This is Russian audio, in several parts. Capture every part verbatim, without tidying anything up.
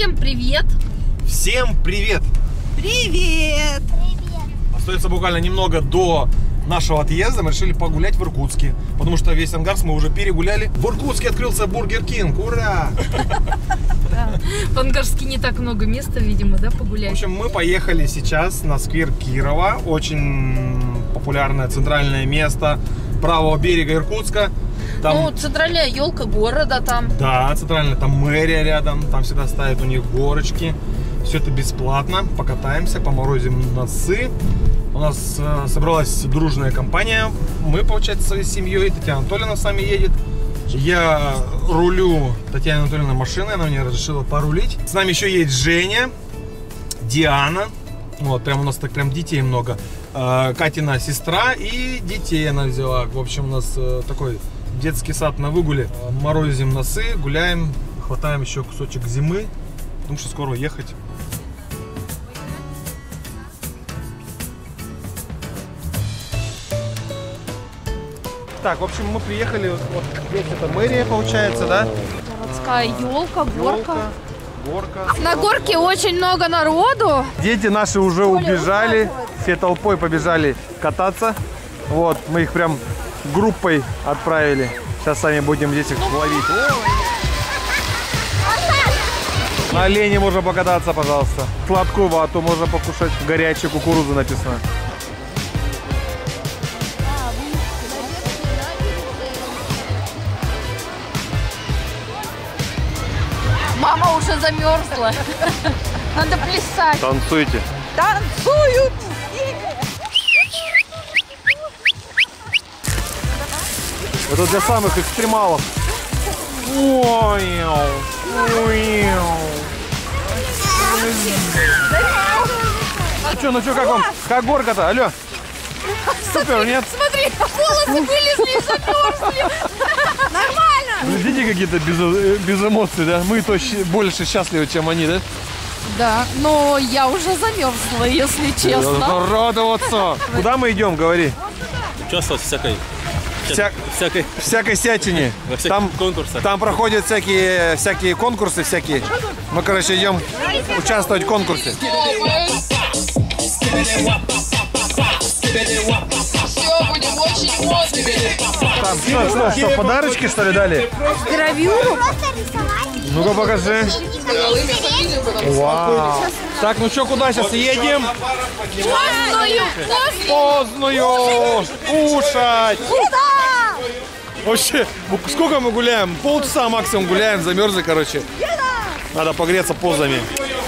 Всем привет! Всем привет! Привет! Привет! Остается буквально немного до нашего отъезда. Мы решили погулять в Иркутске, потому что весь Ангарск мы уже перегуляли. В Иркутске открылся Бургер Кинг. Ура! В Ангарске не так много места, видимо, да, погулять? В общем, мы поехали сейчас на сквер Кирова. Очень популярное центральное место правого берега Иркутска. Там... Ну, центральная елка города там. Да, центральная, там мэрия рядом. Там всегда ставят у них горочки. Все это бесплатно. Покатаемся, поморозим носы. У нас э, собралась дружная компания. Мы, получается, своей семьей. Татьяна Анатольевна с нами едет. Я рулю Татьяна Анатольевна машиной. Она мне разрешила порулить. С нами еще едет Женя, Диана. Вот, прям у нас так прям детей много. Э, Катина сестра и детей она взяла. В общем, у нас э, такой детский сад на выгуле. Морозим носы, гуляем, хватаем еще кусочек зимы, потому что скоро ехать. Так, в общем, мы приехали, вот здесь это мэрия получается, да? Городская елка, горка. Горка. На горке очень много народу. Дети наши уже убежали, все толпой побежали кататься. Вот, мы их прям группой отправили. Сейчас сами будем здесь их ловить. На олене можно покататься, пожалуйста. Сладкую вату можно покушать. Горячую кукурузу написано. Мама уже замерзла. Надо плясать. Танцуйте. Танцуют! Это для самых экстремалов. Ой, ой. Ну что, ну что, как вам? Как горка-то? Алло. Супер, нет? Смотри, волосы вылезли и замерзли. Нормально. Дети какие-то без, без эмоций, да? Мы то больше счастливы, чем они, да? Да, но я уже замерзла, если честно. Радоваться. Куда мы идем, говори? Участвовать в всякой, Вся... всякой, всякой сятине. во всяких Там, конкурсах. там проходят всякие, всякие конкурсы, всякие. Мы, короче, идем участвовать в конкурсе. Все, будем очень модными. Там, что, что, что, подарочки, что ли, дали? Гравюру? Ну-ка, покажи. Вау. Так, ну что, куда сейчас едем? Поздную. Кушать. Вообще, сколько мы гуляем? Полчаса максимум гуляем, замерзли, короче. Надо погреться позами.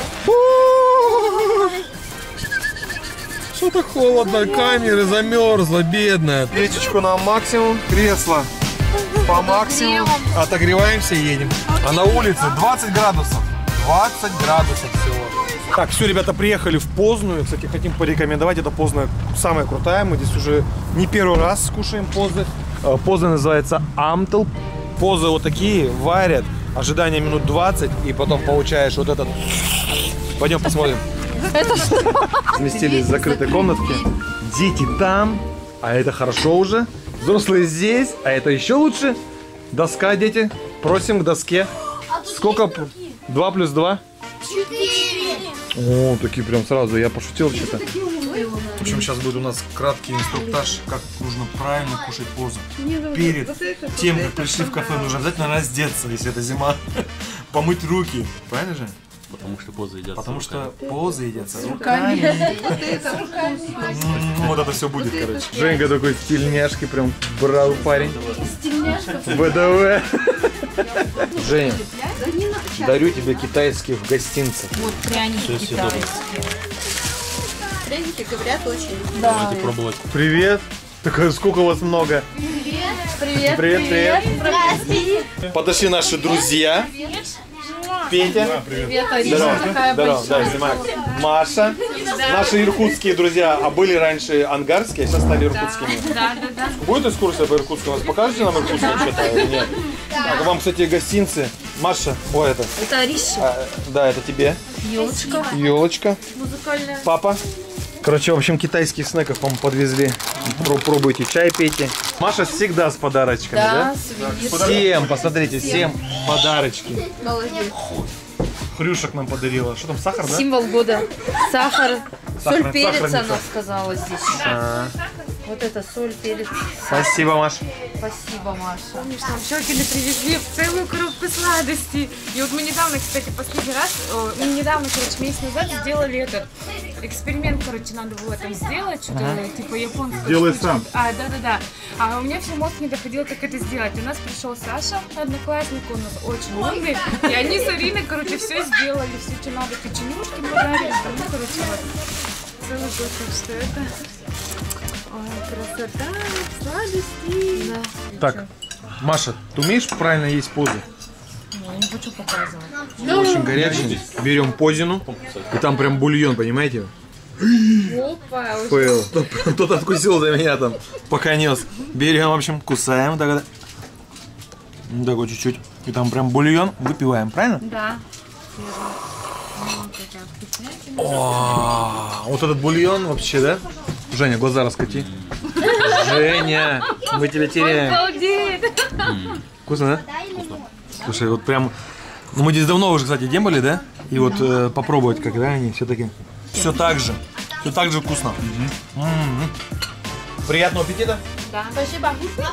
Что-то холодно, камеры замерзла, бедная. Печечку на максимум, кресло по максимуму. Отогреваемся и едем. А на улице двадцать градусов. двадцать градусов всего. Так, все, ребята, приехали в Поздную. Кстати, хотим порекомендовать. Это Поздная самая крутая. Мы здесь уже не первый раз кушаем позы. Поза называется Амтл. Позы вот такие, варят. Ожидание минут двадцать. И потом получаешь вот этот. Пойдем посмотрим. Это что? Сместились в закрытой комнатке. Дети там, а это хорошо уже. Взрослые здесь, а это еще лучше. Доска, дети. Просим к доске. Сколько? Два плюс два? Четыре! О, такие прям сразу. Я пошутил что-то. В общем, сейчас будет у нас краткий инструктаж, как нужно правильно кушать позу. Перед тем, как пришли в кафе, нужно обязательно раздеться, если это зима. Помыть руки. Правильно же? Потому что позы едят. Потому что позы едятся руками. Вот это все будет, короче. Женька такой стильняшки, прям бравый парень. ВДВ. Женя, дарю тебе китайских гостинцев. Вот пряники китайские. Пряники говорят очень. Давайте пробовать. Привет. Так сколько у вас много? Привет, Привет, привет. Подошли наши друзья. Петя. Привет, Арина. Здорово. Такая Здорово. Да, большая. снимай. Маша. Наши иркутские друзья, а были раньше ангарские, а сейчас стали иркутскими. Да, да, да. Будет экскурсия по Иркутску? Вас покажете нам Иркутск что-то или нет? Так, вам, кстати, гостинцы. Маша, о, это. Это Ариша. А, да, это тебе. Елочка. Елочка. Музыкальная. Папа. Короче, в общем, китайских снеков вам подвезли. Пробуйте, чай пейте. Маша всегда с подарочками, да? Да, сувенир. Всем, посмотрите, всем подарочки. Молодец. хрюшек нам подарила. Что там, сахар, да? Символ года. Сахар. Сахар- Соль, перец, сахарница. она сказала здесь. А, Вот это соль, перец. Спасибо, Маш. Спасибо, Маша. Помнишь, нам Щекины привезли целую коробку сладостей. И вот мы недавно, кстати, последний раз, о, ну, недавно, короче, месяц назад сделали этот эксперимент, короче, надо было там сделать, что-то типа японское. Сделай сам. А, да-да-да. А у меня все мозг не доходил, как это сделать. У нас пришел Саша, одноклассник, он у нас очень умный. И они с Ариной, короче, все сделали, все, что надо, печенюшки подарили. Ну, короче, вот. Целый год, так что это... Ой, красота, сладости. Да. Так, Маша, ты умеешь правильно есть позы? Я не хочу показывать. Очень горячий. Берем позину, и там прям бульон, понимаете? Опа, Фейл. Кто-то откусил за меня там, пока нес. Берем, в общем, кусаем, так, вот так вот чуть-чуть. И там прям бульон, выпиваем, правильно? да. О, вот этот бульон вообще, да? Женя, глаза раскати. Женя, мы тебя теряем. Обалдеть! Вкусно, да? Слушай, вот прям... Ну, мы здесь давно уже, кстати, не были, да? И вот э, попробовать, как, да, они все-таки... Все так же. Все так же вкусно. М-м-м. Приятного аппетита. Да. Спасибо.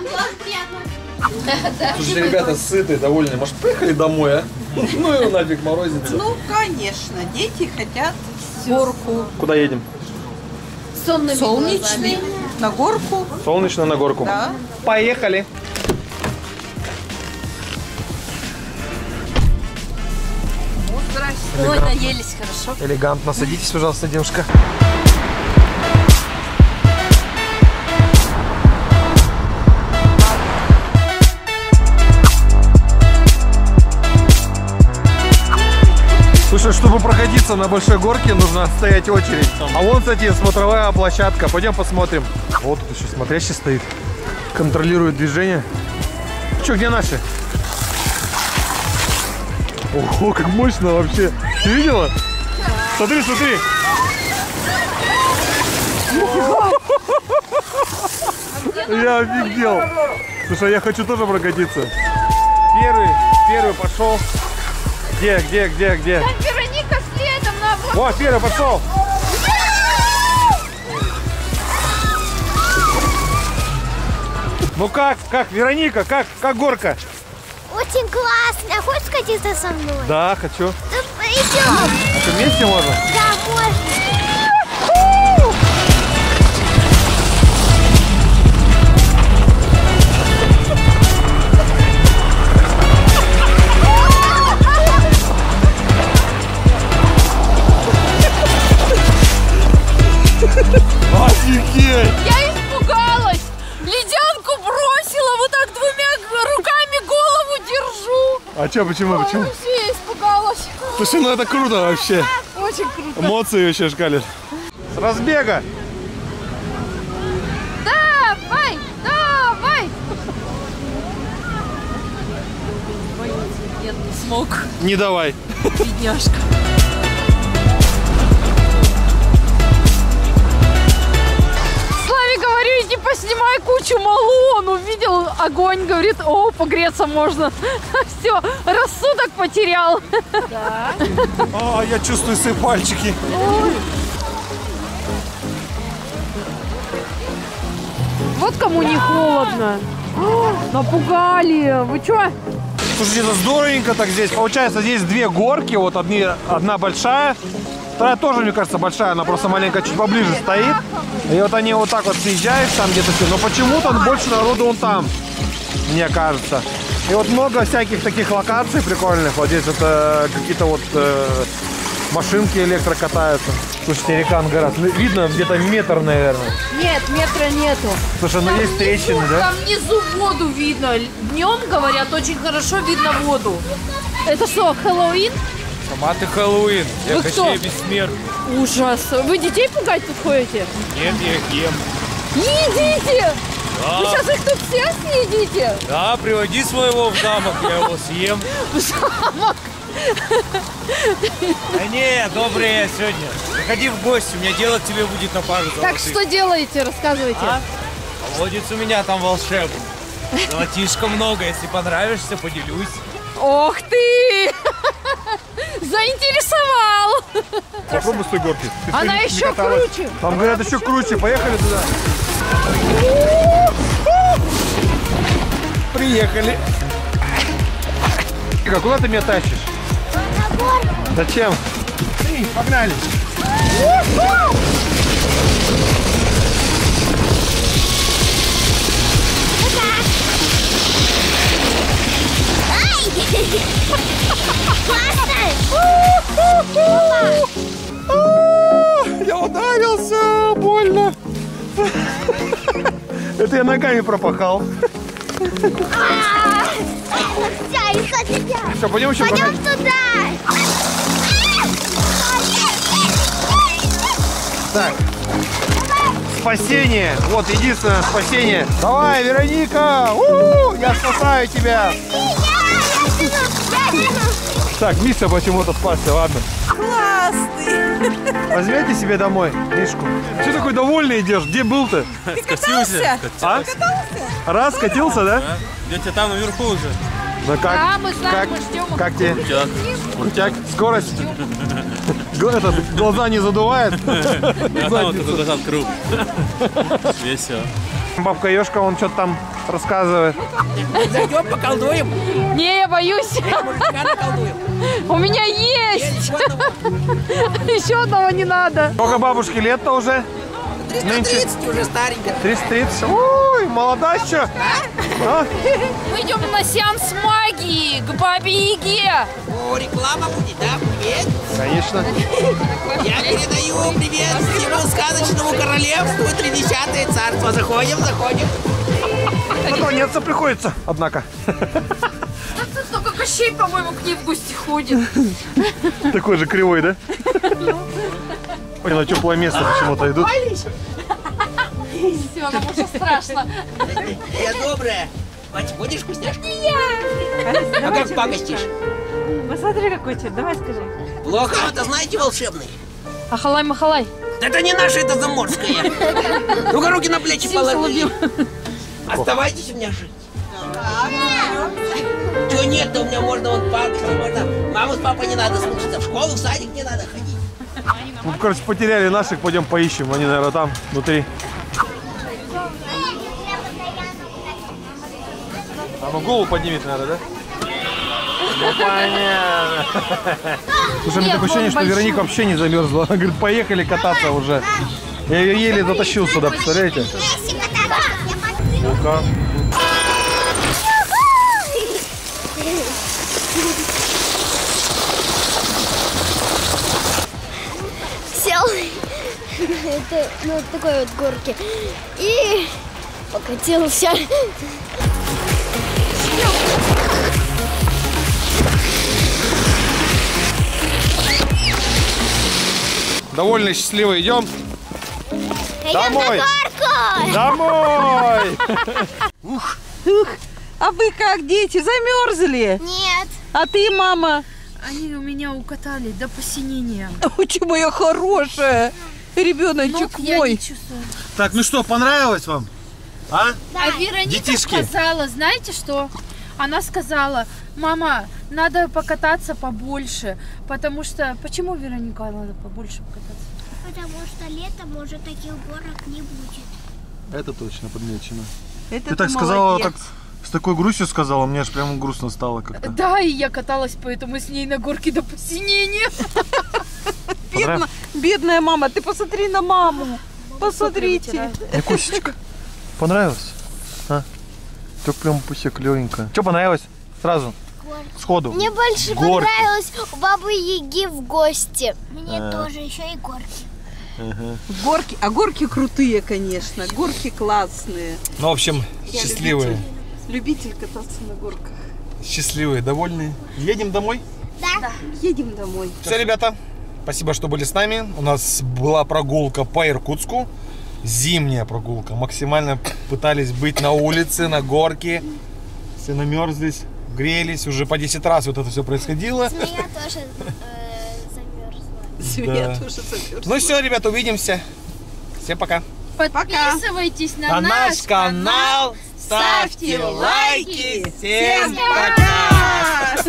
Слушайте, ребята сытые, довольные. Может, поехали домой, а? Ну его нафиг морозится. Ну, конечно, дети хотят горку. Куда едем? Сонными Солнечный, на горку. Солнечно на горку. Да. Поехали. Ой, наелись хорошо. Элегантно. Садитесь, пожалуйста, девушка. Слушай, чтобы проходиться на большой горке, нужно стоять очередь. А вон, кстати, смотровая площадка. Пойдем посмотрим. Вот тут еще смотрящий стоит. Контролирует движение. Че, где наши? Ого, как мощно вообще. Ты видела? Смотри, смотри. Я офигел. Слушай, я хочу тоже прокатиться. Первый, первый пошел. Где, где, где, где? Вероника следом на... О, первый пошел. Ну как, как, Вероника, как, как горка? Очень классно. Хочешь катиться со мной? Да, хочу. Ну, пойдем. А что, вместе можно? Да, можно. Офигеть! Я испугалась! Ледянку бросила, вот так двумя руками голову держу. А что, почему, почему? Вообще испугалась. Слушай, ну это круто вообще. Очень круто. Эмоции вообще шкалят. С разбега! Давай, давай. Нет, не смог. Не давай. Бедняжка. Славе говорю, иди поснимай кучу малу. Он увидел огонь, говорит, о, погреться можно. Все, рассудок потерял. А, я чувствую свои пальчики. Вот кому не холодно. О, напугали. Вы чё? Слушайте, это здоровенько так здесь. Получается, здесь две горки. Вот одни, одна большая, вторая тоже, мне кажется, большая. Она просто маленько чуть поближе стоит. И вот они вот так вот съезжаешь там где-то все. Но почему-то больше народу он там, мне кажется. И вот много всяких таких локаций прикольных. Вот здесь это какие-то вот э, машинки электро катаются. Слушайте, река Ангород. Видно где-то метр, наверное. Нет, метра нету. Слушай, ну Там есть внизу, трещины, да? Там внизу воду видно. Днем, говорят, очень хорошо видно воду. Это что, Хэллоуин? Сама ты Хэллоуин. Я Вы Кощей кто? Бессмертный. Ужас. Вы детей пугать тут ходите? Нет, я их ем. Едите! Да. Вы сейчас их тут всех съедите? Да, приводи своего в замок, я его съем. В замок? Да не, добрый я сегодня. Заходи в гости, у меня дело к тебе будет на пару золотых. Так что делаете? Рассказывайте. А? Колодец у меня там волшебный. Золотишко много, если понравишься, поделюсь. Ох ты! Заинтересовал! Попробуй с той горки. Ты Она не еще каталась. круче. Там говорят еще круче. Поехали туда. Приехали. Ика, куда ты меня тащишь? Зачем? Эй, погнали. Я ударился, больно. Это я ногами пропахал. Все, пойдем еще Пойдем погнать. туда. Так. Спасение. Вот единственное спасение. Давай, Вероника. У-у-у, я спасаю тебя. Так, Миша почему-то спасся, ладно. Классный. Возьмите себе домой Мишку. Че такой довольный идешь? Где был-то? Ты катался? А? Раз, катился, да? Где-то там наверху уже. Ну как? Да, мы знаем, Как, мы ждем. как тебе? Крутяк. Крутяк? Скорость? Гл- это, глаза не задувает? А там вот такой глаза круг. Весело. Бабка Ёшка, он что-то там рассказывает. Зайдем, поколдуем. Не, я боюсь. Мужика наколдуем. У меня есть. Еще одного не надо. Сколько бабушке лет-то уже? триста тридцать уже старенькая. триста тридцать. Ой, молода еще. А? Мы идем на сеанс магии к Бабе Яге. О, реклама будет, да? Привет. Конечно. Я передаю привет всему сказочному королевству и тридесятое царство. Заходим, заходим. Поклоняться приходится, однако. Только Кощей, по-моему, к ней в гости ходит. Такой же кривой, да? Ой, на теплое место почему-то идут. Все, нам уже страшно. Я добрая. Мать, будешь вкусняшки? А как пакостишь? Посмотри, какой цвет, давай скажи. Плохо, это знаете волшебный? Ахалай-махалай. Это не наше, это заморское. Ну-ка, руки на плечи положи. Оставайтесь у меня жить. Чего нет-то у меня можно вот папочку, можно. Маму с папой не надо слушаться, в школу, в садик не надо ходить. Ну, короче, потеряли наших, пойдем поищем. Они, наверное, там, внутри. А ну голову поднимет, наверное, да? Ну, понятно. Слушай, у меня такое ощущение, что Вероника вообще не замерзла. Она говорит, поехали кататься уже. Я ее еле затащил сюда, представляете? Ну-ка. Сел. Это, ну, такой вот горки. И покатился. Довольно счастливо идем. Идем Домой. на горку. Домой! Ух, а вы как, дети, замерзли? Нет. А ты, мама? Они у меня укатали до посинения. Очень моя хорошая. Ребеночек мой. Так, ну что, понравилось вам? А? А Вероника Детишки. сказала, знаете что? Она сказала, мама, надо покататься побольше, потому что... Почему, Вероника, надо побольше покататься? Потому что летом уже таких горок не будет. Это точно подмечено. Это Ты так ты сказала, молодец. так с такой грустью сказала, мне аж прям грустно стало как-то. Да, и я каталась поэтому с ней на горке до посинения. Бедна, бедная мама, ты посмотри на маму. Посмотрите. Якусечка, понравилось? А? Так прям все клевенько. Что понравилось? Сразу? Горки. Сходу. Мне больше Горки. понравилось у Бабы Яги в гости. Мне А. тоже, еще и горки. Ага. Горки, а горки крутые, конечно. Горки классные. Ну, в общем, Я счастливые. Любитель кататься на горках. Счастливые, довольные. Едем домой? Да? Едем домой. Все, ребята, спасибо, что были с нами. У нас была прогулка по Иркутску. Зимняя прогулка. Максимально пытались быть на улице, на горке. Все намерзлись, грелись. Уже по десять раз вот это все происходило. Змея тоже э, замерзла. Змея Да. тоже замерзла. Ну все, ребята, увидимся. Всем пока. Подписывайтесь на, На наш канал. Ставьте лайки. Всем пока.